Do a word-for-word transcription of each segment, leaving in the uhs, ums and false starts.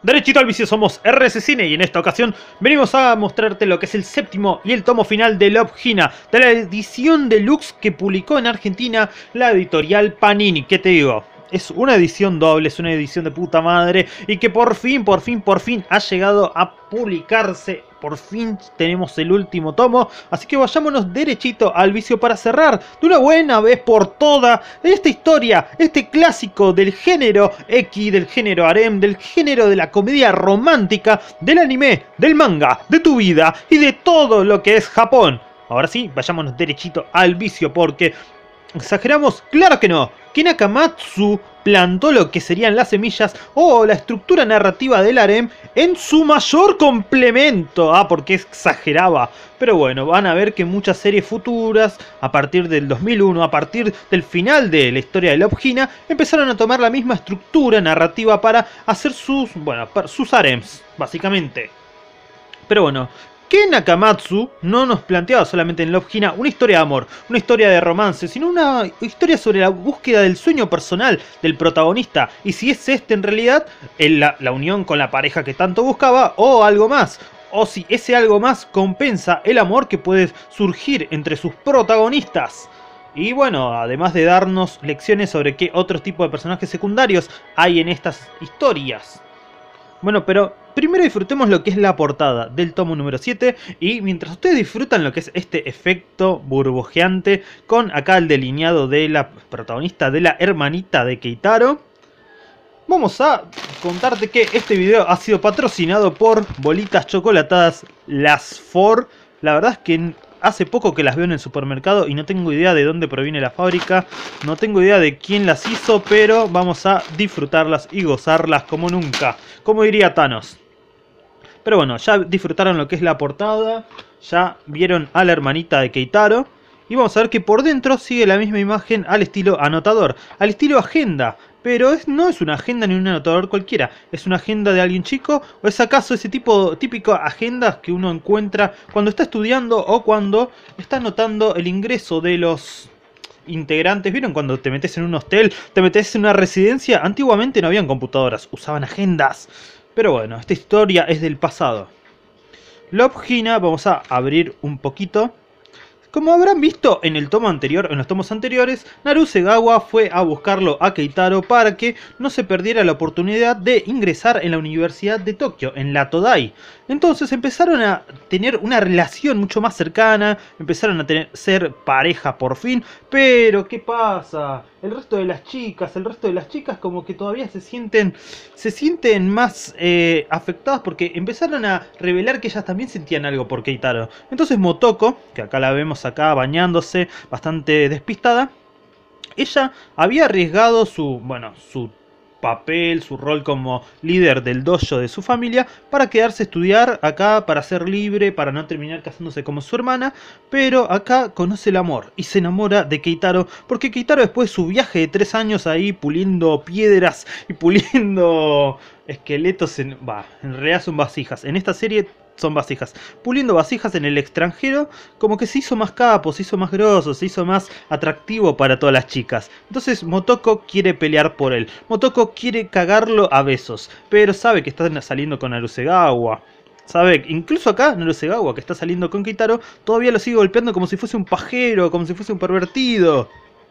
Derechito al vicio, somos R S Cine y en esta ocasión venimos a mostrarte lo que es el séptimo y el tomo final de Love, Hina, de la edición deluxe que publicó en Argentina la editorial Panini. ¿Qué te digo? Es una edición doble, es una edición de puta madre y que por fin, por fin, por fin ha llegado a publicarse. Por fin tenemos el último tomo, así que vayámonos derechito al vicio para cerrar de una buena vez por todas esta historia, este clásico del género X, del género harem, del género de la comedia romántica, del anime, del manga, de tu vida y de todo lo que es Japón. Ahora sí, vayámonos derechito al vicio porque... ¿exageramos? ¡Claro que no! Que Nakamatsu plantó lo que serían las semillas o la estructura narrativa del harem en su mayor complemento. Ah, porque exageraba. Pero bueno, van a ver que muchas series futuras, a partir del dos mil uno, a partir del final de la historia de Love, Hina, empezaron a tomar la misma estructura narrativa para hacer sus, bueno, sus harems, básicamente. Pero bueno... que Nakamatsu no nos planteaba solamente en Love, Hina una historia de amor, una historia de romance, sino una historia sobre la búsqueda del sueño personal del protagonista. Y si es este en realidad el, la, la unión con la pareja que tanto buscaba o algo más. O si ese algo más compensa el amor que puede surgir entre sus protagonistas. Y bueno, además de darnos lecciones sobre qué otros tipos de personajes secundarios hay en estas historias. Bueno, pero primero disfrutemos lo que es la portada del tomo número siete. Y mientras ustedes disfrutan lo que es este efecto burbujeante con acá el delineado de la protagonista, de la hermanita de Keitaro, vamos a contarte que este video ha sido patrocinado por bolitas chocolatadas Las Four. La verdad es que... hace poco que las veo en el supermercado y no tengo idea de dónde proviene la fábrica, no tengo idea de quién las hizo, pero vamos a disfrutarlas y gozarlas como nunca, como diría Thanos. Pero bueno, ya disfrutaron lo que es la portada, ya vieron a la hermanita de Keitaro, y vamos a ver que por dentro sigue la misma imagen al estilo anotador, al estilo agenda. Pero es, no es una agenda ni un anotador cualquiera. ¿Es una agenda de alguien chico? ¿O es acaso ese tipo típico agendas que uno encuentra cuando está estudiando o cuando está anotando el ingreso de los integrantes? ¿Vieron cuando te metes en un hostel? ¿Te metes en una residencia? Antiguamente no habían computadoras, usaban agendas. Pero bueno, esta historia es del pasado. Love, Hina, vamos a abrir un poquito. Como habrán visto en el tomo anterior, en los tomos anteriores, Narusegawa fue a buscarlo a Keitaro para que no se perdiera la oportunidad de ingresar en la Universidad de Tokio, en la Todai. Entonces empezaron a tener una relación mucho más cercana, empezaron a tener, ser pareja por fin, pero ¿qué pasa? El resto de las chicas, el resto de las chicas como que todavía se sienten, se sienten más eh, afectadas porque empezaron a revelar que ellas también sentían algo por Keitaro. Entonces Motoko, que acá la vemos acá bañándose, bastante despistada, ella había arriesgado su, bueno, su papel, su rol como líder del dojo de su familia para quedarse a estudiar acá, para ser libre, para no terminar casándose como su hermana, pero acá conoce el amor y se enamora de Keitaro, porque Keitaro, después de su viaje de tres años ahí puliendo piedras y puliendo esqueletos, en, bah, en realidad son vasijas, en esta serie son vasijas, puliendo vasijas en el extranjero, como que se hizo más capo, se hizo más grosso, se hizo más atractivo para todas las chicas. Entonces Motoko quiere pelear por él, Motoko quiere cagarlo a besos, pero sabe que está saliendo con Narusegawa. Sabe, incluso acá Narusegawa, que está saliendo con Keitaro, todavía lo sigue golpeando como si fuese un pajero, como si fuese un pervertido.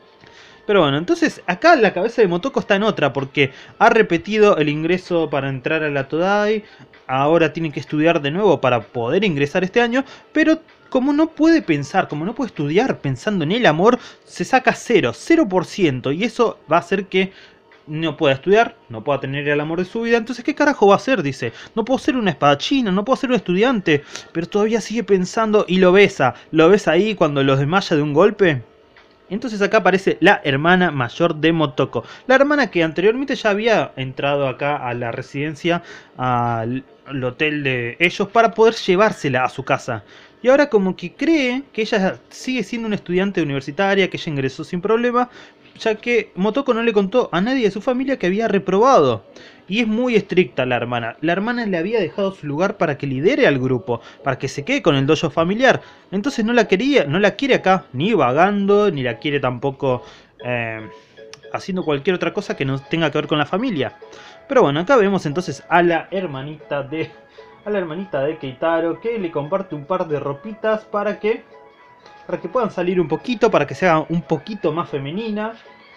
Pero bueno, entonces acá la cabeza de Motoko está en otra, porque ha repetido el ingreso para entrar a la Todai, ahora tiene que estudiar de nuevo para poder ingresar este año, pero como no puede pensar, como no puede estudiar pensando en el amor, se saca cero, cero por ciento, y eso va a hacer que no pueda estudiar, no pueda tener el amor de su vida. Entonces, ¿qué carajo va a hacer? Dice, no puedo ser una espadachina, no puedo ser un estudiante, pero todavía sigue pensando y lo besa, lo besa ahí cuando los desmaya de un golpe. Entonces acá aparece la hermana mayor de Motoko. La hermana que anteriormente ya había entrado acá a la residencia, al, al hotel de ellos, para poder llevársela a su casa. Y ahora como que cree que ella sigue siendo una estudiante universitaria, que ella ingresó sin problema, ya que Motoko no le contó a nadie de su familia que había reprobado. Y es muy estricta la hermana. La hermana le había dejado su lugar para que lidere al grupo, para que se quede con el dojo familiar. Entonces no la quería, no la quiere acá, ni vagando, ni la quiere tampoco eh, haciendo cualquier otra cosa que no tenga que ver con la familia. Pero bueno, acá vemos entonces a la hermanita de... A la hermanita de Keitaro, que le comparte un par de ropitas para que... Para que puedan salir un poquito, para que sea un poquito más femenina.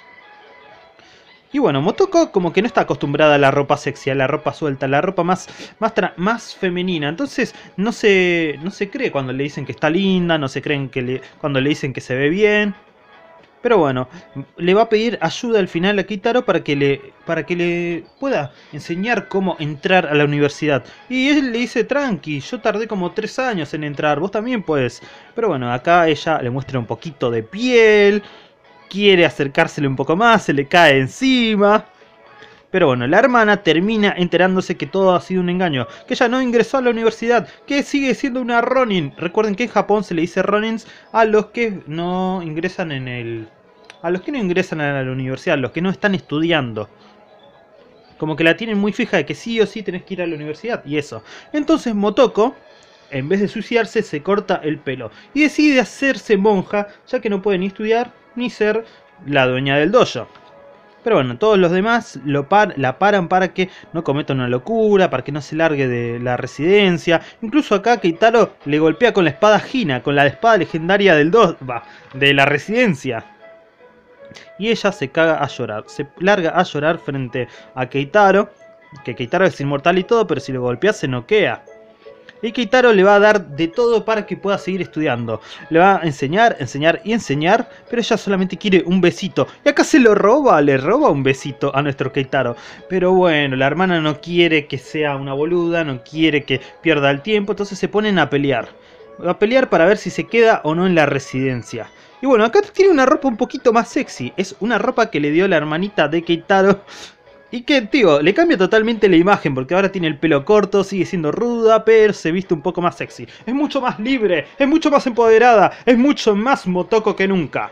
Y bueno, Motoko como que no está acostumbrada a la ropa sexy, a la ropa suelta, a la ropa más, más, más femenina. Entonces no se, no se cree cuando le dicen que está linda, no se creen que le, cuando le dicen que se ve bien. Pero bueno, le va a pedir ayuda al final a Keitaro para que le, para que le pueda enseñar cómo entrar a la universidad. Y él le dice, tranqui, yo tardé como tres años en entrar, vos también puedes. Pero bueno, acá ella le muestra un poquito de piel, quiere acercársele un poco más, se le cae encima. Pero bueno, la hermana termina enterándose que todo ha sido un engaño, que ella no ingresó a la universidad, que sigue siendo una Ronin. Recuerden que en Japón se le dice Ronins a los que no ingresan en el... a los que no ingresan a la universidad, a los que no están estudiando. Como que la tienen muy fija de que sí o sí tenés que ir a la universidad y eso. Entonces Motoko, en vez de suicidarse, se corta el pelo y decide hacerse monja, ya que no puede ni estudiar ni ser la dueña del dojo. Pero bueno, todos los demás lo par la paran para que no cometa una locura, para que no se largue de la residencia. Incluso acá Keitaro le golpea con la espada Hina, con la espada legendaria del do de la residencia. Y ella se caga a llorar, se larga a llorar frente a Keitaro. Que Keitaro es inmortal y todo, pero si lo golpea se noquea. Y Keitaro le va a dar de todo para que pueda seguir estudiando. Le va a enseñar, enseñar y enseñar, pero ella solamente quiere un besito. Y acá se lo roba, le roba un besito a nuestro Keitaro. Pero bueno, la hermana no quiere que sea una boluda, no quiere que pierda el tiempo, entonces se ponen a pelear. A pelear para ver si se queda o no en la residencia. Y bueno, acá tiene una ropa un poquito más sexy. Es una ropa que le dio la hermanita de Keitaro. Y que, tío, le cambia totalmente la imagen, porque ahora tiene el pelo corto, sigue siendo ruda, pero se viste un poco más sexy. Es mucho más libre, es mucho más empoderada, es mucho más Motoko que nunca.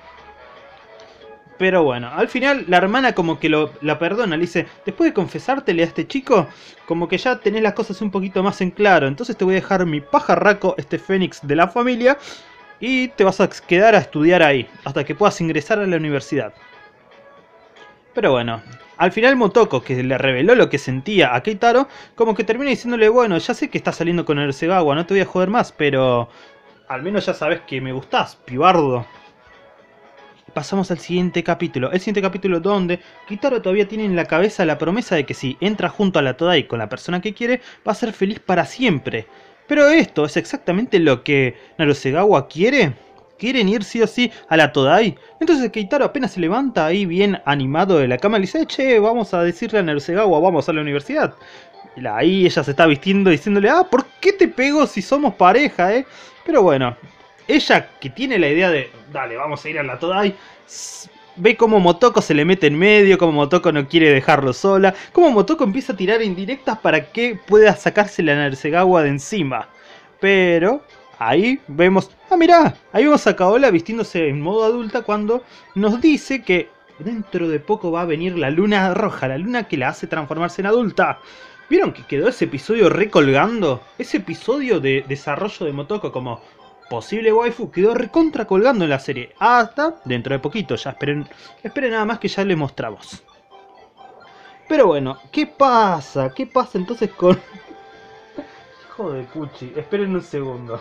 Pero bueno, al final la hermana como que lo, la perdona, le dice, después de confesártele a este chico, como que ya tenés las cosas un poquito más en claro, entonces te voy a dejar mi pajarraco, este fénix de la familia, y te vas a quedar a estudiar ahí, hasta que puedas ingresar a la universidad. Pero bueno, al final Motoko, que le reveló lo que sentía a Keitaro, como que termina diciéndole, bueno, ya sé que estás saliendo con el Segawa, no te voy a joder más, pero al menos ya sabes que me gustás, pibardo. Pasamos al siguiente capítulo, el siguiente capítulo donde Keitaro todavía tiene en la cabeza la promesa de que si entra junto a la Todai con la persona que quiere, va a ser feliz para siempre. Pero esto es exactamente lo que Narusegawa quiere. ¿Quieren ir sí o sí a la Todai? Entonces Keitaro apenas se levanta ahí bien animado de la cama y le dice, che, vamos a decirle a Narusegawa, vamos a la universidad. Y ahí ella se está vistiendo diciéndole, ah, ¿por qué te pego si somos pareja, eh? Pero bueno, ella que tiene la idea de, dale, vamos a ir a la Todai, ve como Motoko se le mete en medio, como Motoko no quiere dejarlo sola, como Motoko empieza a tirar indirectas para que pueda sacarse la Narusegawa de encima. Pero ahí vemos, ah mirá, ahí vemos a Kaola vistiéndose en modo adulta cuando nos dice que dentro de poco va a venir la luna roja, la luna que la hace transformarse en adulta. ¿Vieron que quedó ese episodio recolgando? Ese episodio de desarrollo de Motoko como posible waifu quedó recontra colgando en la serie. Hasta dentro de poquito, ya esperen, esperen nada más que ya les mostramos. Pero bueno, ¿qué pasa? ¿Qué pasa entonces con... Hijo de Puchi, esperen un segundo.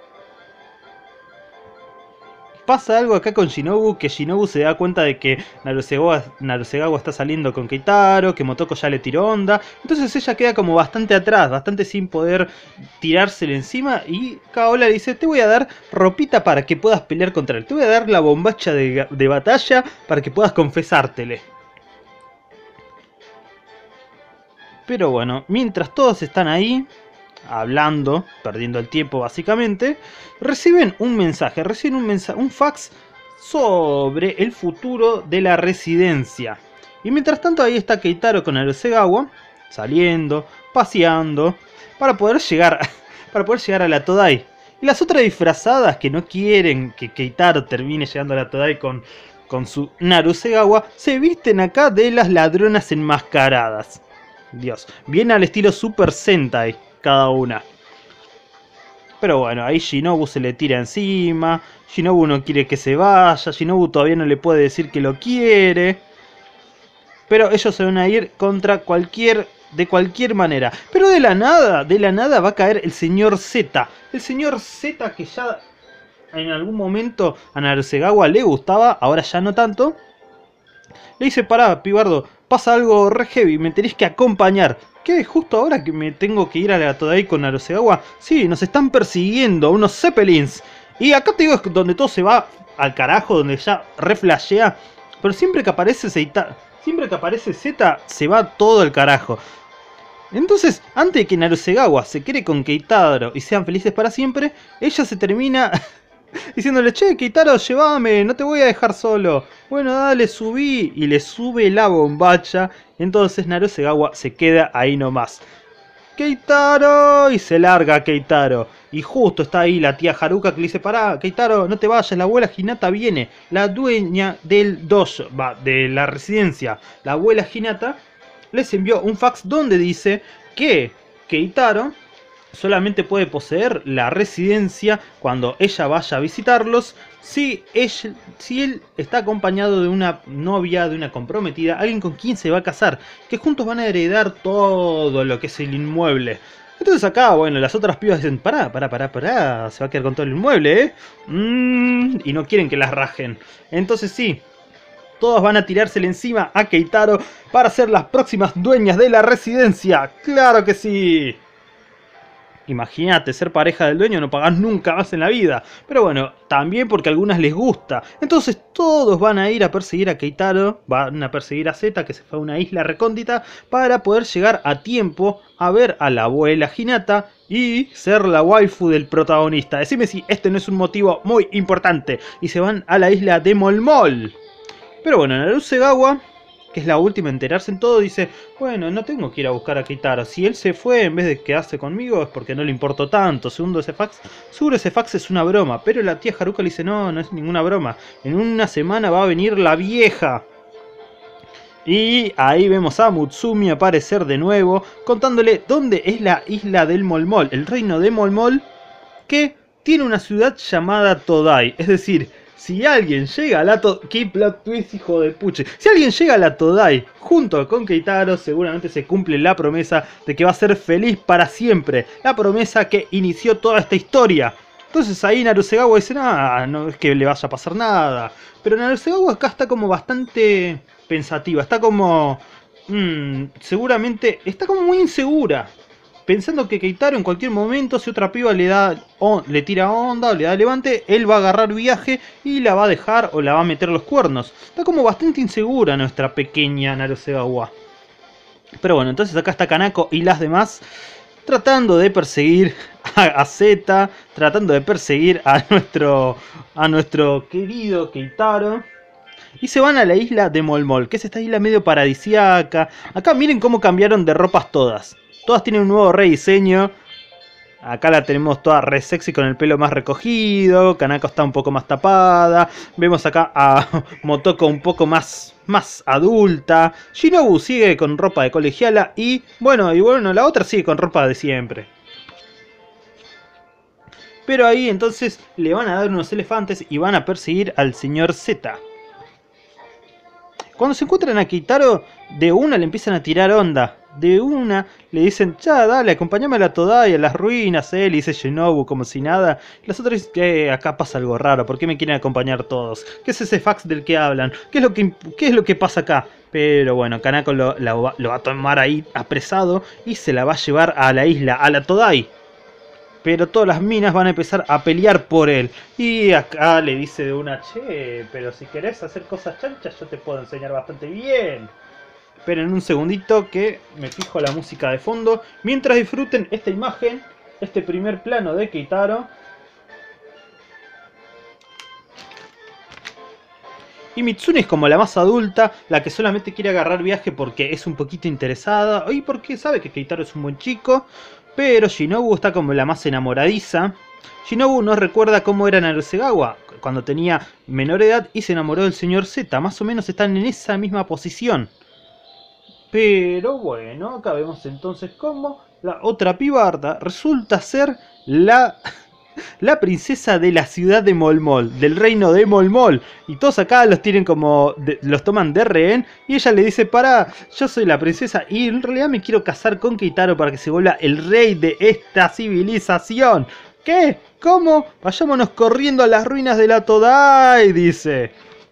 Pasa algo acá con Shinobu, que Shinobu se da cuenta de que Narusegawa, Narusegawa está saliendo con Keitaro, que Motoko ya le tiró onda. Entonces ella queda como bastante atrás, bastante sin poder tirársele encima. Y Kaola le dice, te voy a dar ropita para que puedas pelear contra él. Te voy a dar la bombacha de, de batalla para que puedas confesártele. Pero bueno, mientras todos están ahí hablando, perdiendo el tiempo básicamente, reciben un mensaje, reciben un mensaje, un fax sobre el futuro de la residencia. Y mientras tanto ahí está Keitaro con Narusegawa, saliendo, paseando, para poder llegar, para poder llegar a la Todai. Y las otras disfrazadas que no quieren que Keitaro termine llegando a la Todai con, con su Narusegawa, se visten acá de las ladronas enmascaradas. Dios, bien al estilo Super Sentai cada una. Pero bueno, ahí Shinobu se le tira encima. Shinobu no quiere que se vaya. Shinobu todavía no le puede decir que lo quiere. pero ellos se van a ir contra cualquier... de cualquier manera. Pero de la nada, de la nada va a caer el señor Z. El señor Z que ya en algún momento a Narusegawa le gustaba, ahora ya no tanto. Le dice, pará, pibardo, pasa algo re heavy, me tenés que acompañar. ¿Qué? ¿Justo ahora que me tengo que ir a la Todai con Narusegawa? Sí, nos están persiguiendo unos Zeppelins. Y acá te digo es donde todo se va al carajo, donde ya reflashea. Pero siempre que aparece Z, siempre que aparece Z, se va todo al carajo. Entonces, antes de que Narusegawa se quede con Keitaro y sean felices para siempre, ella se termina diciéndole, che, Keitaro, llévame, no te voy a dejar solo. Bueno, dale, subí. Y le sube la bombacha. Entonces Narusegawa se queda ahí nomás. Keitaro, y se larga Keitaro. Y justo está ahí la tía Haruka que le dice, pará, Keitaro, no te vayas, la abuela Hinata viene. La dueña del dojo, va, de la residencia. La abuela Hinata les envió un fax donde dice que Keitaro solamente puede poseer la residencia cuando ella vaya a visitarlos si, ella, si él está acompañado de una novia, de una comprometida, alguien con quien se va a casar, que juntos van a heredar todo lo que es el inmueble. Entonces acá, bueno, las otras pibas dicen, pará, pará, pará, pará, se va a quedar con todo el inmueble, ¿eh? Mm, y no quieren que las rajen. Entonces sí, todos van a tirársele encima a Keitaro para ser las próximas dueñas de la residencia. ¡Claro que sí! Imagínate, ser pareja del dueño no pagás nunca más en la vida. Pero bueno, también porque a algunas les gusta. Entonces todos van a ir a perseguir a Keitaro, van a perseguir a Z, que se fue a una isla recóndita, para poder llegar a tiempo a ver a la abuela Hinata y ser la waifu del protagonista. Decime si este no es un motivo muy importante. Y se van a la isla de Molmol. Pero bueno, Narusegawa, que es la última a enterarse en todo, dice, bueno, no tengo que ir a buscar a Keitaro. Si él se fue en vez de quedarse conmigo es porque no le importó tanto. Segundo ese fax, seguro ese fax es una broma. Pero la tía Haruka le dice, no, no es ninguna broma. En una semana va a venir la vieja. Y ahí vemos a Mutsumi aparecer de nuevo, contándole dónde es la isla del Molmol, el reino de Molmol, que tiene una ciudad llamada Todai. Es decir, si alguien llega a la Todai... ¡Qué plot twist, hijo de puche! Si alguien llega a la Todai junto con Keitaro, seguramente se cumple la promesa de que va a ser feliz para siempre. La promesa que inició toda esta historia. Entonces ahí Narusegawa dice, ah, no es que le vaya a pasar nada. Pero Narusegawa acá está como bastante pensativa. Está como... Mmm, seguramente... Está como muy insegura. Pensando que Keitaro en cualquier momento, si otra piba le da o le tira onda o le da levante, él va a agarrar viaje y la va a dejar o la va a meter los cuernos. Está como bastante insegura nuestra pequeña Narusegawa. Pero bueno, entonces acá está Kanako y las demás tratando de perseguir a, a Z, tratando de perseguir a nuestro, a nuestro querido Keitaro. Y se van a la isla de Molmol, que es esta isla medio paradisíaca. Acá miren cómo cambiaron de ropas todas. Todas tienen un nuevo rediseño. Acá la tenemos toda re sexy con el pelo más recogido. Kanako está un poco más tapada. Vemos acá a Motoko un poco más, más adulta. Shinobu sigue con ropa de colegiala. Y bueno, y bueno, la otra sigue con ropa de siempre. Pero ahí entonces le van a dar unos elefantes y van a perseguir al señor Z. Cuando se encuentran a Keitaro, de una le empiezan a tirar onda. De una le dicen, ya, dale, acompáñame a la Todai, a las ruinas. Él dice Shinobu como si nada. Las otras dicen que acá pasa algo raro. ¿Por qué me quieren acompañar todos? ¿Qué es ese fax del que hablan? ¿Qué es lo que, qué es lo que pasa acá? Pero bueno, Kanako lo, lo, lo va a tomar ahí apresado y se la va a llevar a la isla, a la Todai. Pero todas las minas van a empezar a pelear por él. Y acá le dice de una, che, pero si querés hacer cosas chanchas yo te puedo enseñar bastante bien. Esperen un segundito que me fijo la música de fondo. Mientras disfruten esta imagen, este primer plano de Keitaro. Y Mitsune es como la más adulta, la que solamente quiere agarrar viaje porque es un poquito interesada. Y porque sabe que Keitaro es un buen chico. Pero Shinobu está como la más enamoradiza. Shinobu nos recuerda cómo era Narusegawa cuando tenía menor edad y se enamoró del señor Z. Más o menos están en esa misma posición. Pero bueno, acá vemos entonces cómo la otra pibarda resulta ser la, la princesa de la ciudad de Molmol, del reino de Molmol. Y todos acá los tienen como, de, los toman de rehén. Y ella le dice, pará, yo soy la princesa y en realidad me quiero casar con Keitaro para que se vuelva el rey de esta civilización. ¿Qué? ¿Cómo? Vayámonos corriendo a las ruinas de la Todai, dice.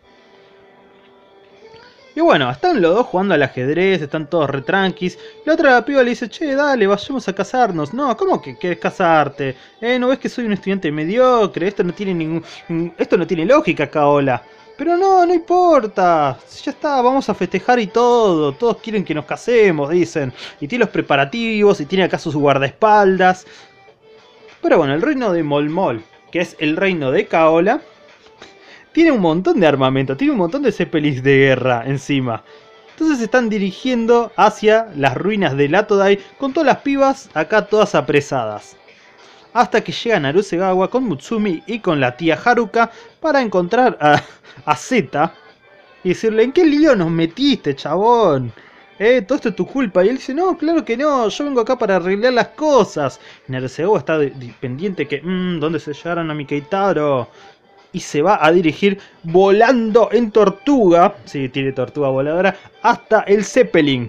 Y bueno, están los dos jugando al ajedrez, están todos retranquis. La otra piba le dice, che, dale, vayamos a casarnos. No, ¿cómo que querés casarte? Eh, ¿no ves que soy un estudiante mediocre? Esto no tiene ningún... Esto no tiene lógica, Kaola. Pero no, no importa. Ya está, vamos a festejar y todo. Todos quieren que nos casemos, dicen. Y tiene los preparativos, y tiene acá sus guardaespaldas. Pero bueno, el reino de Molmol, que es el reino de Kaola, tiene un montón de armamento, tiene un montón de zeppelins de guerra encima. Entonces se están dirigiendo hacia las ruinas de la Todai con todas las pibas acá todas apresadas. Hasta que llega Narusegawa con Mutsumi y con la tía Haruka para encontrar a, a Zeta y decirle, ¿en qué lío nos metiste, chabón? Eh, todo esto es tu culpa. Y él dice, no, claro que no, yo vengo acá para arreglar las cosas. Y Narusegawa está de, de, pendiente que, mmm, ¿dónde se llevaron a mi Keitaro? Y se va a dirigir volando en tortuga, sí, tiene tortuga voladora, hasta el Zeppelin.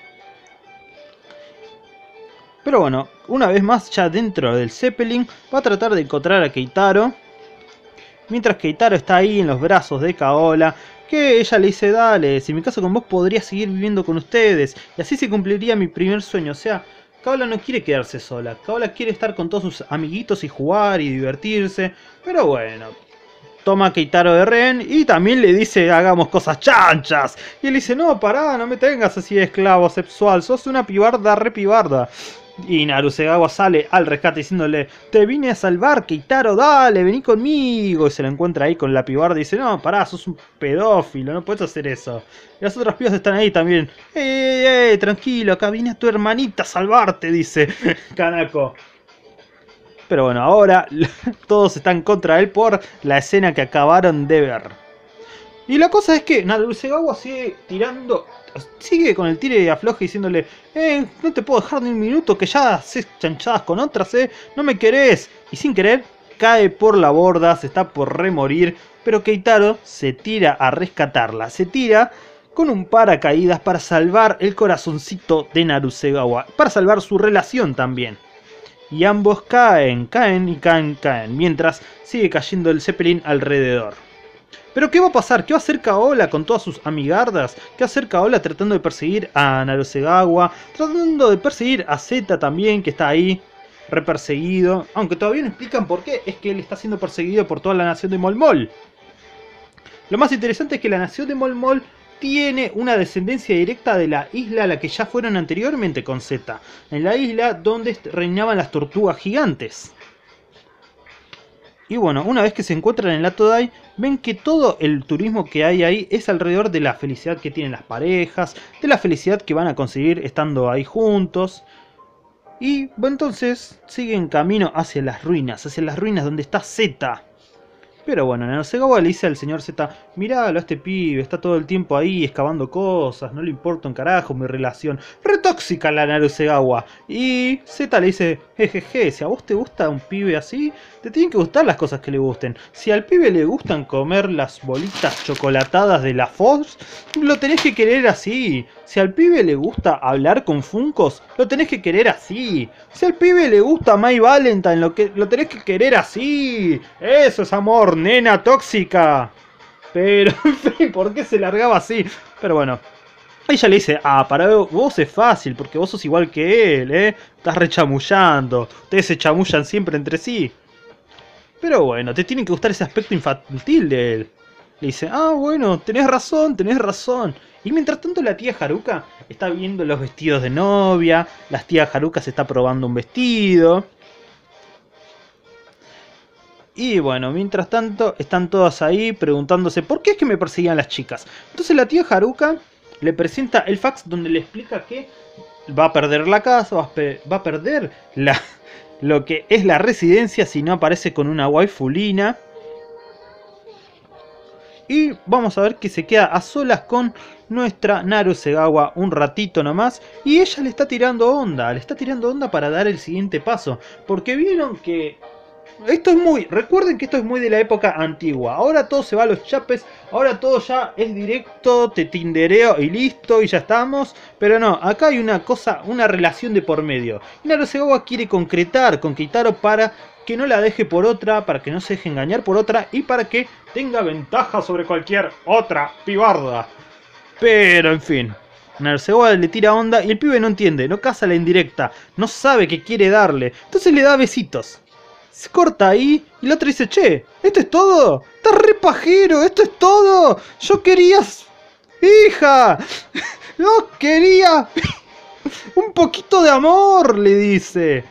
Pero bueno, una vez más ya dentro del Zeppelin, va a tratar de encontrar a Keitaro. Mientras Keitaro está ahí en los brazos de Kaola, que ella le dice, dale, si me caso con vos podría seguir viviendo con ustedes. Y así se cumpliría mi primer sueño, o sea... Kaola no quiere quedarse sola, Kaola quiere estar con todos sus amiguitos y jugar y divertirse. Pero bueno... Toma a Keitaro de rehén y también le dice hagamos cosas chanchas. Y él dice, no, pará, no me tengas así de esclavo sexual, sos una pibarda re pibarda. Y Narusegawa sale al rescate diciéndole, te vine a salvar, Keitaro, dale, vení conmigo. Y se lo encuentra ahí con la pibarda y dice, no, pará, sos un pedófilo, no puedes hacer eso. Y las otras pibas están ahí también. ¡Ey, ey, ey, tranquilo, acá viene tu hermanita a salvarte! Dice Kanako. Pero bueno, ahora todos están contra él por la escena que acabaron de ver. Y la cosa es que Narusegawa sigue tirando, sigue con el tire y afloje diciéndole, eh, no te puedo dejar ni un minuto que ya haces chanchadas con otras, eh, no me querés. Y sin querer cae por la borda, se está por remorir, pero Keitaro se tira a rescatarla, se tira con un paracaídas para salvar el corazoncito de Narusegawa, para salvar su relación también. Y ambos caen, caen y caen, caen, mientras sigue cayendo el Zeppelin alrededor. ¿Pero qué va a pasar? ¿Qué va a hacer Kaola con todas sus amigardas? ¿Qué va a hacer Kaola tratando de perseguir a Narusegawa? Tratando de perseguir a Zeta también, que está ahí, reperseguido. Aunque todavía no explican por qué es que él está siendo perseguido por toda la nación de Molmol. Lo más interesante es que la nación de Molmol tiene una descendencia directa de la isla a la que ya fueron anteriormente con Zeta. En la isla donde reinaban las tortugas gigantes. Y bueno, una vez que se encuentran en la Todai, ven que todo el turismo que hay ahí es alrededor de la felicidad que tienen las parejas, de la felicidad que van a conseguir estando ahí juntos. Y bueno, entonces siguen camino hacia las ruinas, hacia las ruinas donde está Zeta. Pero bueno, Narusegawa le dice al señor Zeta, miralo a este pibe, está todo el tiempo ahí excavando cosas, no le importa un carajo mi relación. Re tóxica la Narusegawa. Y Zeta le dice, jejeje, si a vos te gusta un pibe así, te tienen que gustar las cosas que le gusten. Si al pibe le gustan comer las bolitas chocolatadas de la Fox, lo tenés que querer así. Si al pibe le gusta hablar con Funkos, lo tenés que querer así. Si al pibe le gusta My Valentine, lo, que, lo tenés que querer así. Eso es amor, nena tóxica. Pero, en fin, ¿por qué se largaba así? Pero bueno, ella le dice, ah, para vos es fácil, porque vos sos igual que él, ¿eh? Estás rechamullando. Ustedes se chamullan siempre entre sí. Pero bueno, te tiene que gustar ese aspecto infantil de él. Le dice, ah, bueno, tenés razón, tenés razón. Y mientras tanto la tía Haruka está viendo los vestidos de novia. La tía Haruka se está probando un vestido. Y bueno, mientras tanto están todas ahí preguntándose ¿por qué es que me perseguían las chicas? Entonces la tía Haruka le presenta el fax donde le explica que va a perder la casa, va a, va a perder la, lo que es la residencia si no aparece con una waifulina. Y vamos a ver que se queda a solas con nuestra Narusegawa un ratito nomás. Y ella le está tirando onda, le está tirando onda para dar el siguiente paso. Porque vieron que Esto es muy... Recuerden que esto es muy de la época antigua. Ahora todo se va a los chapes. Ahora todo ya es directo. Te tindereo y listo. Y ya estamos. Pero no, acá hay una cosa, una relación de por medio. Y Narusegawa quiere concretar con Keitaro para que no la deje por otra. Para que no se deje engañar por otra. Y para que tenga ventaja sobre cualquier otra pibarda. Pero en fin... Narusegawa le tira onda y el pibe no entiende, no caza la indirecta, no sabe qué quiere darle, entonces le da besitos. Se corta ahí y el otro dice, che, ¿esto es todo? ¡Estás re pajero! ¡Esto es todo! ¡Yo quería... ¡Hija! ¡No quería... un poquito de amor! Le dice.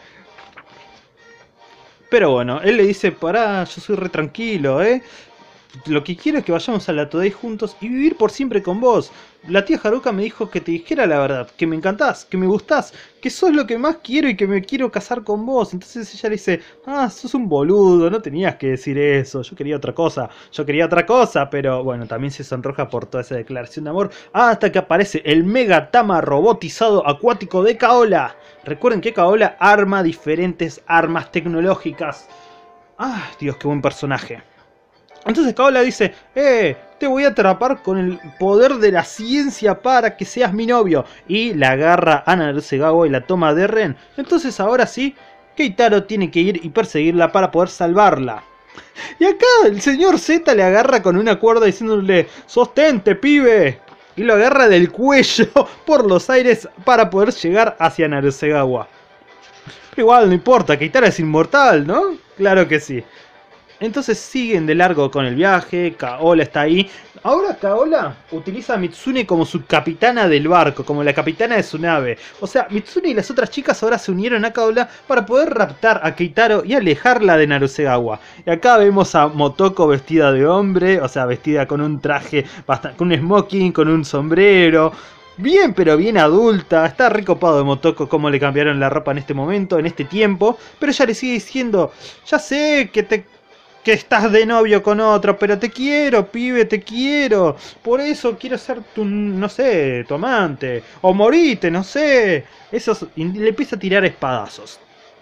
Pero bueno, él le dice, pará, yo soy re tranquilo, ¿eh? Lo que quiero es que vayamos a la Todai juntos y vivir por siempre con vos. La tía Haruka me dijo que te dijera la verdad, que me encantás, que me gustás, que sos lo que más quiero y que me quiero casar con vos. Entonces ella le dice, ah, sos un boludo, no tenías que decir eso, yo quería otra cosa, yo quería otra cosa, pero bueno, también se sonroja por toda esa declaración de amor, hasta que aparece el Megatama robotizado acuático de Kaola. Recuerden que Kaola arma diferentes armas tecnológicas. Ah, Dios, qué buen personaje. Entonces Kaola dice, eh, te voy a atrapar con el poder de la ciencia para que seas mi novio. Y la agarra a Narusegawa y la toma de rehén. Entonces ahora sí, Keitaro tiene que ir y perseguirla para poder salvarla. Y acá el señor Z le agarra con una cuerda diciéndole, sostente, pibe. Y lo agarra del cuello por los aires para poder llegar hacia Narusegawa. Pero igual no importa, Keitaro es inmortal, ¿no? Claro que sí. Entonces siguen de largo con el viaje, Kaola está ahí. Ahora Kaola utiliza a Mitsune como su capitana del barco, como la capitana de su nave. O sea, Mitsune y las otras chicas ahora se unieron a Kaola para poder raptar a Keitaro y alejarla de Narusegawa. Y acá vemos a Motoko vestida de hombre, o sea, vestida con un traje, bastante, con un smoking, con un sombrero. Bien, pero bien adulta. Está recopado de Motoko cómo le cambiaron la ropa en este momento, en este tiempo. Pero ella le sigue diciendo, ya sé que te... que estás de novio con otro, pero te quiero, pibe, te quiero. Por eso quiero ser tu, no sé, tu amante. O morite, no sé. Esos, y le empieza a tirar espadazos.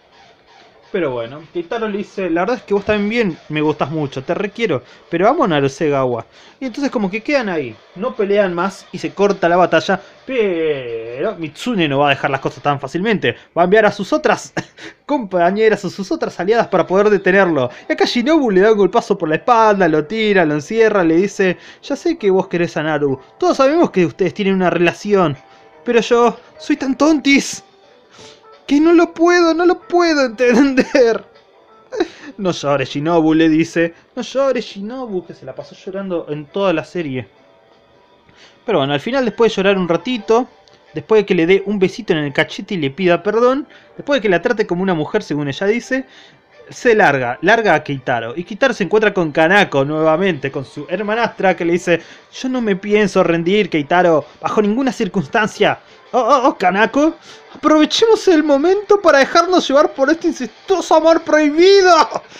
Pero bueno, Keitaro le dice, la verdad es que vos también bien me gustás mucho, te requiero, pero amo a Narusegawa. Y entonces como que quedan ahí, no pelean más y se corta la batalla, pero Mitsune no va a dejar las cosas tan fácilmente. Va a enviar a sus otras compañeras o sus otras aliadas para poder detenerlo. Y acá Shinobu le da un golpazo por la espalda, lo tira, lo encierra, le dice, ya sé que vos querés a Naru, todos sabemos que ustedes tienen una relación, pero yo soy tan tontis que no lo puedo, no lo puedo entender. No llores, Shinobu, le dice. No llores, Shinobu, que se la pasó llorando en toda la serie. Pero bueno, al final, después de llorar un ratito, después de que le dé un besito en el cachete y le pida perdón, después de que la trate como una mujer, según ella dice, se larga, larga a Keitaro. Y Keitaro se encuentra con Kanako nuevamente, con su hermanastra, que le dice, yo no me pienso rendir, Keitaro, bajo ninguna circunstancia. Oh, oh, oh, Kanako, aprovechemos el momento para dejarnos llevar por este incestuoso amor prohibido.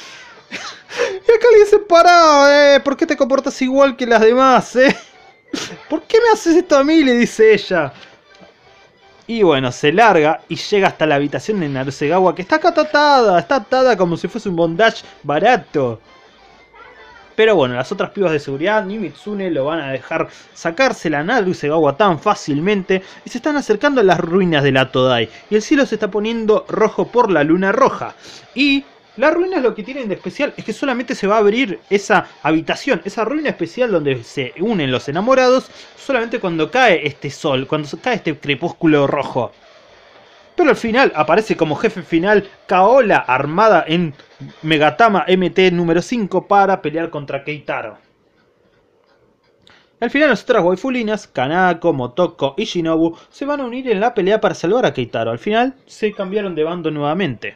Y acá le dice, pará, eh, ¿por qué te comportas igual que las demás, eh? ¿Por qué me haces esto a mí? Le dice ella. Y bueno, se larga y llega hasta la habitación de Narusegawa, que está acá atada, está atada como si fuese un bondage barato. Pero bueno, las otras pibas de seguridad ni Mitsune lo van a dejar sacársela a Narusegawa tan fácilmente. Y se están acercando a las ruinas de la Todai. Y el cielo se está poniendo rojo por la luna roja. Y las ruinas lo que tienen de especial es que solamente se va a abrir esa habitación, esa ruina especial donde se unen los enamorados, solamente cuando cae este sol, cuando cae este crepúsculo rojo. Pero al final aparece como jefe final Kaola armada en Megatama M T número cinco para pelear contra Keitaro. Al final las otras waifulinas, Kanako, Motoko y Shinobu, se van a unir en la pelea para salvar a Keitaro. Al final se cambiaron de bando nuevamente.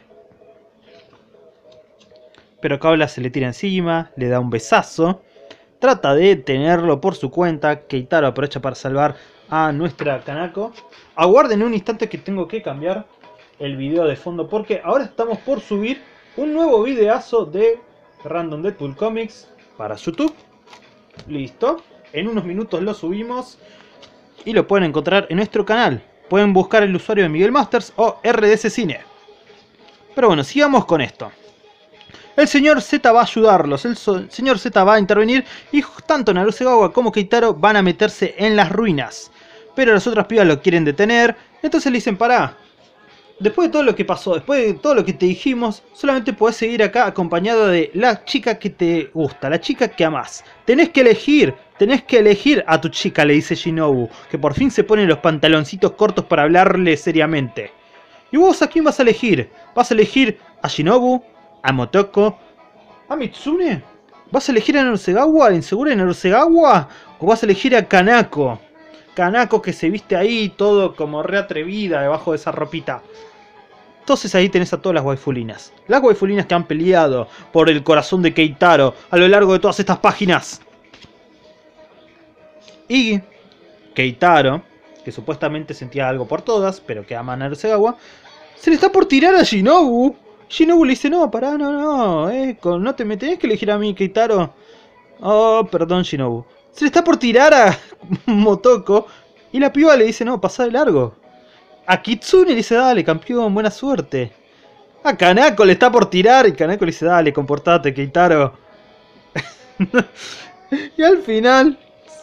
Pero Kaola se le tira encima, le da un besazo, trata de tenerlo por su cuenta. Keitaro aprovecha para salvar a nuestra Kanako. Aguarden un instante que tengo que cambiar el video de fondo porque ahora estamos por subir un nuevo videazo de Random Deadpool Comics para YouTube. Listo, en unos minutos lo subimos y lo pueden encontrar en nuestro canal. Pueden buscar el usuario de Miguel Masters o R D C Cine. Pero bueno, sigamos con esto. El señor Z va a ayudarlos, el, so el señor Z va a intervenir y tanto Narusegawa como Keitaro van a meterse en las ruinas. Pero las otras pibas lo quieren detener, entonces le dicen, pará, después de todo lo que pasó, después de todo lo que te dijimos, solamente podés seguir acá acompañado de la chica que te gusta, la chica que amás. Tenés que elegir, tenés que elegir a tu chica, le dice Shinobu, que por fin se pone los pantaloncitos cortos para hablarle seriamente. ¿Y vos a quién vas a elegir? ¿Vas a elegir a Shinobu? ¿A Motoko? ¿A Mitsune? ¿Vas a elegir a Narusegawa, la insegura de Narusegawa? ¿O vas a elegir a Kanako? Kanako que se viste ahí todo como re atrevida debajo de esa ropita. Entonces ahí tenés a todas las waifulinas. Las waifulinas que han peleado por el corazón de Keitaro a lo largo de todas estas páginas. Y Keitaro, que supuestamente sentía algo por todas, pero que ama a Narusegawa, se le está por tirar a Shinobu. Shinobu le dice, no, pará, no, no, eh, no te me tenés que elegir a mí, Keitaro. Oh, perdón, Shinobu. Se le está por tirar a Motoko y la piba le dice, no, pasá de largo. A Kitsune le dice, dale, campeón, buena suerte. A Kanako le está por tirar y Kanako le dice, dale, comportate, Keitaro. Y al final,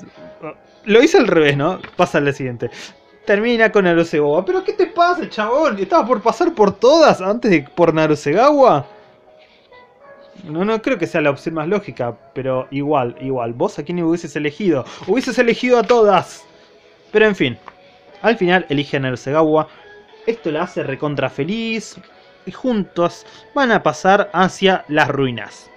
lo hice al revés, ¿no? Pasa al siguiente. Termina con Narusegawa. ¿Pero qué te pasa, chabón? ¿Estabas por pasar por todas antes de por Narusegawa? No, no creo que sea la opción más lógica, pero igual, igual. ¿Vos a quién hubieses elegido? Hubieses elegido a todas. Pero en fin, al final elige a Narusegawa. Esto la hace recontra feliz. Y juntos van a pasar hacia las ruinas.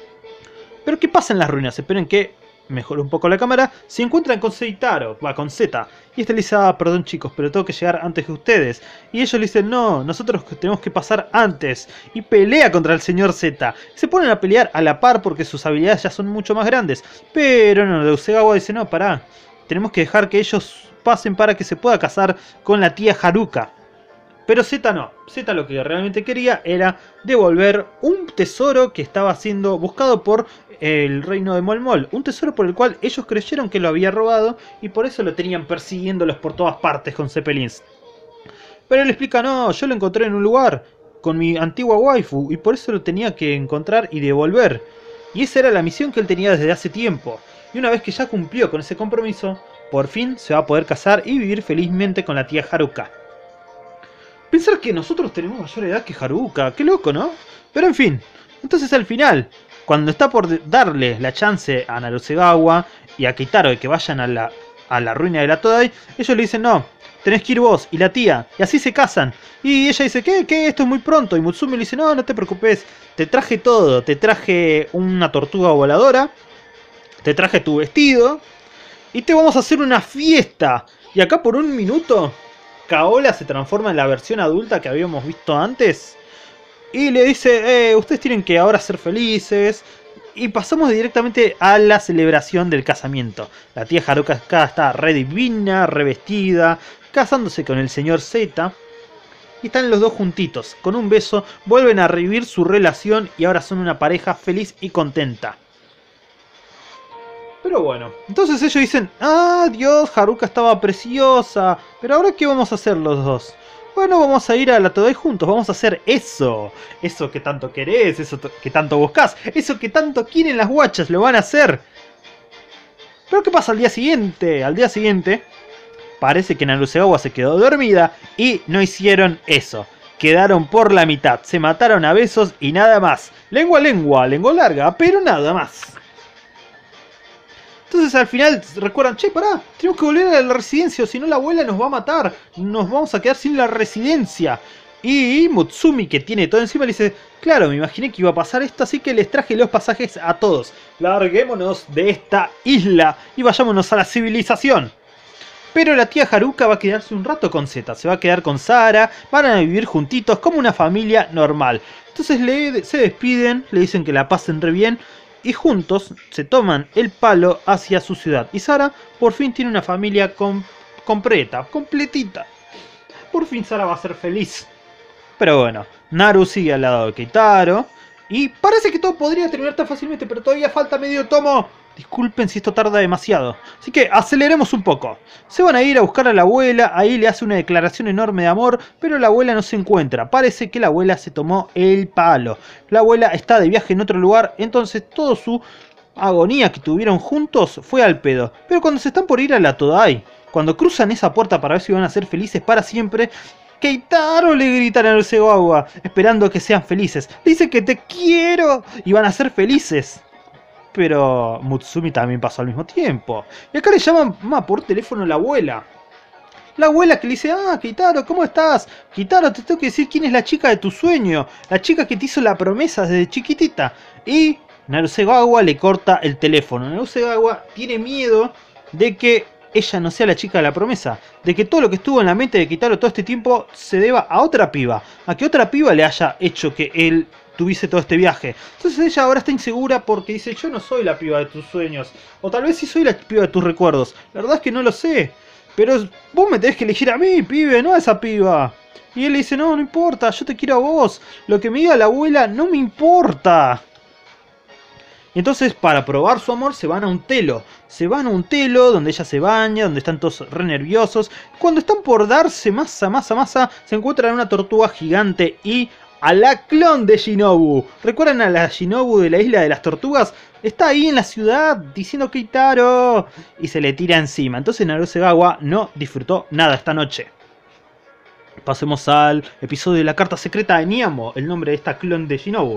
Pero ¿qué pasa en las ruinas? Esperen que mejore un poco la cámara. Se encuentran con Seitaro, va con Z. Y este le dice, ah, perdón chicos, pero tengo que llegar antes que ustedes. Y ellos le dicen, no, nosotros tenemos que pasar antes. Y pelea contra el señor Z. Se ponen a pelear a la par porque sus habilidades ya son mucho más grandes. Pero no, Narusegawa dice, no, pará. Tenemos que dejar que ellos pasen para que se pueda casar con la tía Haruka. Pero Z no. Z lo que realmente quería era devolver un tesoro que estaba siendo buscado por el reino de Mol Mol. Un tesoro por el cual ellos creyeron que lo había robado y por eso lo tenían persiguiéndolos por todas partes con Zeppelins. Pero él explica, no, yo lo encontré en un lugar con mi antigua waifu y por eso lo tenía que encontrar y devolver. Y esa era la misión que él tenía desde hace tiempo. Y una vez que ya cumplió con ese compromiso, por fin se va a poder casar y vivir felizmente con la tía Haruka. Pensar que nosotros tenemos mayor edad que Haruka, qué loco, ¿no? Pero en fin, entonces al final, cuando está por darle la chance a Narusegawa y a Keitaro de que vayan a la, a la ruina de la Todai, ellos le dicen, no, tenés que ir vos y la tía, y así se casan. Y ella dice, ¿qué? ¿Qué? Esto es muy pronto. Y Mutsumi le dice, no, no te preocupes, te traje todo, te traje una tortuga voladora, te traje tu vestido, y te vamos a hacer una fiesta. Y acá por un minuto Kaola se transforma en la versión adulta que habíamos visto antes. Y le dice, eh, ustedes tienen que ahora ser felices. Y pasamos directamente a la celebración del casamiento. La tía Haruka acá está re divina, revestida, casándose con el señor Z. Y están los dos juntitos, con un beso, vuelven a revivir su relación y ahora son una pareja feliz y contenta. Pero bueno, entonces ellos dicen, ah, Dios, Haruka estaba preciosa, pero ahora ¿qué vamos a hacer los dos? Bueno, vamos a ir a la Todai juntos, vamos a hacer eso, eso que tanto querés, eso que tanto buscás, eso que tanto quieren las guachas, lo van a hacer. Pero ¿qué pasa al día siguiente? Al día siguiente, parece que Narusegawa se quedó dormida y no hicieron eso. Quedaron por la mitad, se mataron a besos y nada más. Lengua a lengua, lengua larga, pero nada más. Entonces al final recuerdan, che, pará, tenemos que volver a la residencia o si no la abuela nos va a matar. Nos vamos a quedar sin la residencia. Y Mutsumi, que tiene todo encima, le dice, claro, me imaginé que iba a pasar esto, así que les traje los pasajes a todos. Larguémonos de esta isla y vayámonos a la civilización. Pero la tía Haruka va a quedarse un rato con Z, se va a quedar con Sara, van a vivir juntitos como una familia normal. Entonces le, se despiden, le dicen que la pasen re bien. Y juntos se toman el palo hacia su ciudad. Y Sara por fin tiene una familia com completa, completita. Por fin Sara va a ser feliz. Pero bueno, Naru sigue al lado de Keitaro. Y parece que todo podría terminar tan fácilmente, pero todavía falta medio tomo. Disculpen si esto tarda demasiado. Así que aceleremos un poco. Se van a ir a buscar a la abuela. Ahí le hace una declaración enorme de amor. Pero la abuela no se encuentra. Parece que la abuela se tomó el palo. La abuela está de viaje en otro lugar. Entonces todo su agonía que tuvieron juntos fue al pedo. Pero cuando se están por ir a la Todai, cuando cruzan esa puerta para ver si van a ser felices para siempre, Keitaro le gritan a Narusegawa, esperando que sean felices. Dice que te quiero y van a ser felices. Pero Mutsumi también pasó al mismo tiempo. Y acá le llaman ma, por teléfono a la abuela. La abuela que le dice, ah, Keitaro, ¿cómo estás? Keitaro, te tengo que decir quién es la chica de tu sueño. La chica que te hizo la promesa desde chiquitita. Y Narusegawa le corta el teléfono. Narusegawa tiene miedo de que ella no sea la chica de la promesa. De que todo lo que estuvo en la mente de Keitaro todo este tiempo se deba a otra piba. A que otra piba le haya hecho que él tuviese todo este viaje. Entonces ella ahora está insegura porque dice, yo no soy la piba de tus sueños. O tal vez sí soy la piba de tus recuerdos. La verdad es que no lo sé. Pero vos me tenés que elegir a mí, pibe, no a esa piba. Y él le dice, no, no importa, yo te quiero a vos. Lo que me diga la abuela no me importa. Y entonces para probar su amor se van a un telo. Se van a un telo donde ella se baña, donde están todos re nerviosos. Cuando están por darse masa, masa, masa, se encuentran una tortuga gigante y a la clon de Shinobu. ¿Recuerdan a la Shinobu de la isla de las tortugas? Está ahí en la ciudad diciendo Keitaro y se le tira encima. Entonces Narusegawa no disfrutó nada esta noche. Pasemos al episodio de la carta secreta de Niamo, el nombre de esta clon de Shinobu.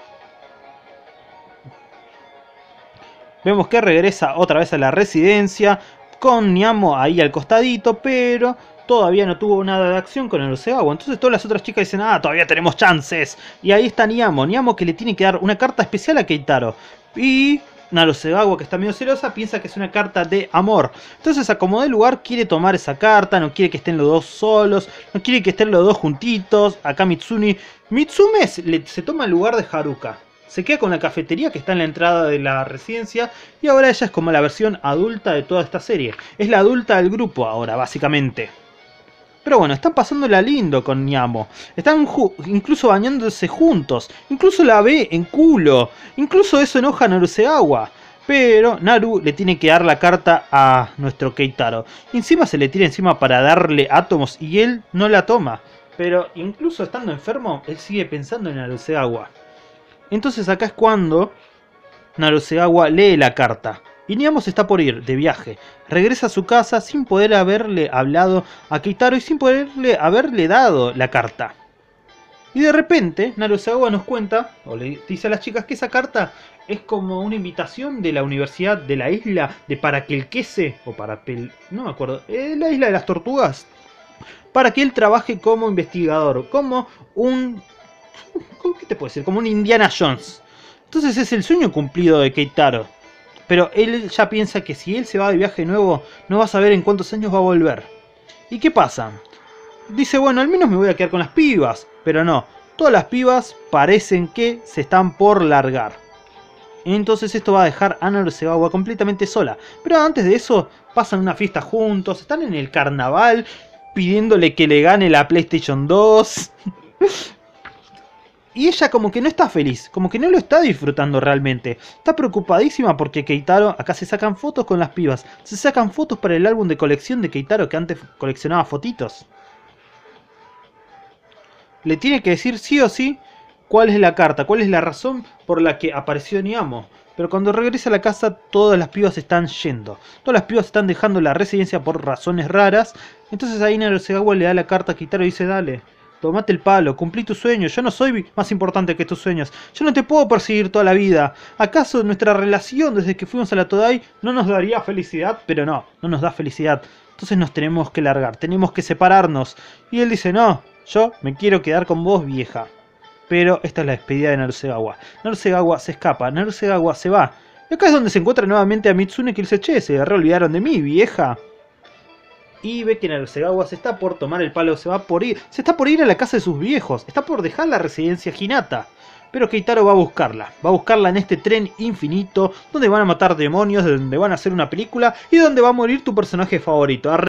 Vemos que regresa otra vez a la residencia con Niamo ahí al costadito, pero todavía no tuvo nada de acción con Narusegawa. Entonces todas las otras chicas dicen, ah, todavía tenemos chances. Y ahí está Niamo, Niamo que le tiene que dar una carta especial a Keitaro. Y Narusegawa, que está medio celosa, piensa que es una carta de amor. Entonces acomodó el lugar, quiere tomar esa carta, no quiere que estén los dos solos, no quiere que estén los dos juntitos. Acá Mitsumi, Mitsume se, se toma el lugar de Haruka. Se queda con la cafetería que está en la entrada de la residencia y ahora ella es como la versión adulta de toda esta serie. Es la adulta del grupo ahora, básicamente. Pero bueno, están pasándola lindo con Niamo. Están incluso bañándose juntos. Incluso la ve en culo. Incluso eso enoja a Narusegawa. Pero Naru le tiene que dar la carta a nuestro Keitaro. Y encima se le tira encima para darle átomos y él no la toma. Pero incluso estando enfermo, él sigue pensando en Narusegawa. Entonces acá es cuando Narusegawa lee la carta. Y Niamo se está por ir de viaje. Regresa a su casa sin poder haberle hablado a Keitaro y sin poderle haberle dado la carta. Y de repente Narusegawa nos cuenta, o le dice a las chicas, que esa carta es como una invitación de la universidad de la isla de Parakelkese, o para Pel... no me acuerdo, eh, la isla de las tortugas, para que él trabaje como investigador, como un... ¿qué te puedo decir? Como un Indiana Jones. Entonces es el sueño cumplido de Keitaro. Pero él ya piensa que si él se va de viaje nuevo, no va a saber en cuántos años va a volver. ¿Y qué pasa? Dice, bueno, al menos me voy a quedar con las pibas. Pero no, todas las pibas parecen que se están por largar. Entonces esto va a dejar a Narusegawa completamente sola. Pero antes de eso, pasan una fiesta juntos, están en el carnaval, pidiéndole que le gane la PlayStation dos. Y ella como que no está feliz, como que no lo está disfrutando realmente. Está preocupadísima porque Keitaro, acá se sacan fotos con las pibas. Se sacan fotos para el álbum de colección de Keitaro que antes coleccionaba fotitos. Le tiene que decir sí o sí cuál es la carta, cuál es la razón por la que apareció Niamo. Pero cuando regresa a la casa todas las pibas están yendo. Todas las pibas están dejando la residencia por razones raras. Entonces ahí Narusegawa le da la carta a Keitaro y dice, dale. Tomate el palo, cumplí tu sueño, yo no soy más importante que tus sueños, yo no te puedo perseguir toda la vida. ¿Acaso nuestra relación desde que fuimos a la Todai no nos daría felicidad? Pero no, no nos da felicidad. Entonces nos tenemos que largar, tenemos que separarnos. Y él dice, no, yo me quiero quedar con vos, vieja. Pero esta es la despedida de Narusegawa. Narusegawa se escapa, Narusegawa se va. Y acá es donde se encuentra nuevamente a Mitsune que dice, che, se re olvidaron de mí, vieja. Y ve que Narusegawa se está por tomar el palo, se va por ir, se está por ir a la casa de sus viejos, está por dejar la residencia Hinata. Pero Keitaro va a buscarla, va a buscarla en este tren infinito, donde van a matar demonios, donde van a hacer una película y donde va a morir tu personaje favorito.